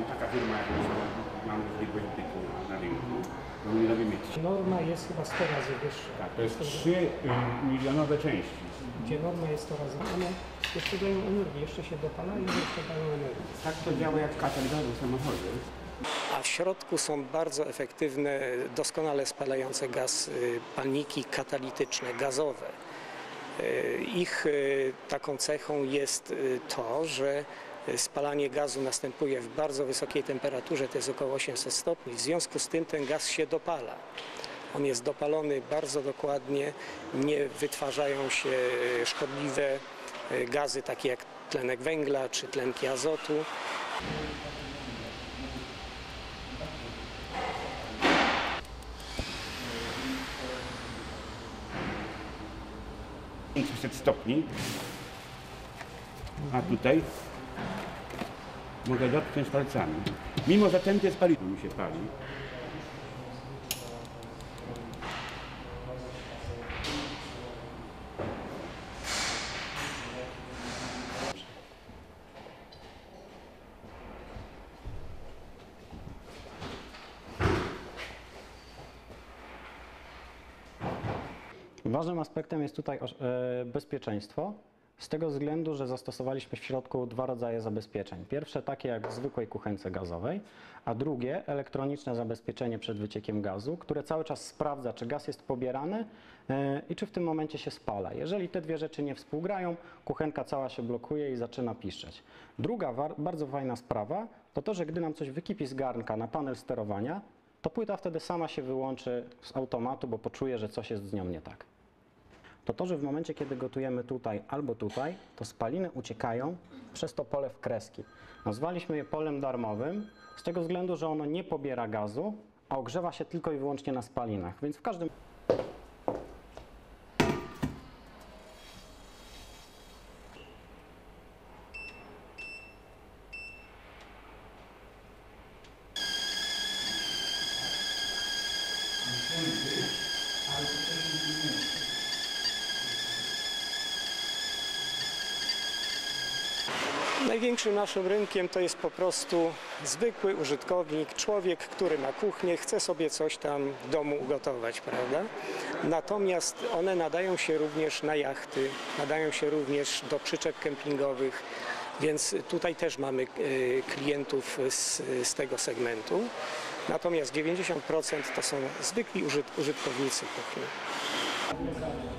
taka firma, jak ma możliwość bytu na rynku, to nie robimy. Norma jest chyba 100 razy wyższa. Tak, to jest 3 milionowe części. Gdzie norma jest 100 razy. One jeszcze dają energię, jeszcze się dopalają i jeszcze dają energię. Tak to działa jak katalizator w samochodzie. A w środku są bardzo efektywne, doskonale spalające gaz palniki katalityczne, gazowe. Ich taką cechą jest to, że spalanie gazu następuje w bardzo wysokiej temperaturze, to jest około 800 stopni. W związku z tym ten gaz się dopala. On jest dopalony bardzo dokładnie, nie wytwarzają się szkodliwe gazy takie jak tlenek węgla czy tlenki azotu. Stopni, a tutaj mogę dotknąć palcami. Mimo że ten jest paliwo mi się pali. Ważnym aspektem jest tutaj bezpieczeństwo, z tego względu, że zastosowaliśmy w środku 2 rodzaje zabezpieczeń. Pierwsze takie jak w zwykłej kuchence gazowej, a drugie elektroniczne zabezpieczenie przed wyciekiem gazu, które cały czas sprawdza, czy gaz jest pobierany i czy w tym momencie się spala. Jeżeli te dwie rzeczy nie współgrają, kuchenka cała się blokuje i zaczyna piszczeć. Druga bardzo fajna sprawa to to, że gdy nam coś wykipi z garnka na panel sterowania, to płyta wtedy sama się wyłączy z automatu, bo poczuje, że coś jest z nią nie tak. To, że w momencie, kiedy gotujemy tutaj albo tutaj, to spaliny uciekają przez to pole w kreski. Nazwaliśmy je polem darmowym z tego względu, że ono nie pobiera gazu, a ogrzewa się tylko i wyłącznie na spalinach. Więc w każdym Największym naszym rynkiem to jest po prostu zwykły użytkownik, człowiek, który ma kuchnię, chce sobie coś tam w domu ugotować, prawda? Natomiast one nadają się również na jachty, nadają się również do przyczep kempingowych, więc tutaj też mamy klientów z tego segmentu. Natomiast 90% to są zwykli użytkownicy kuchni.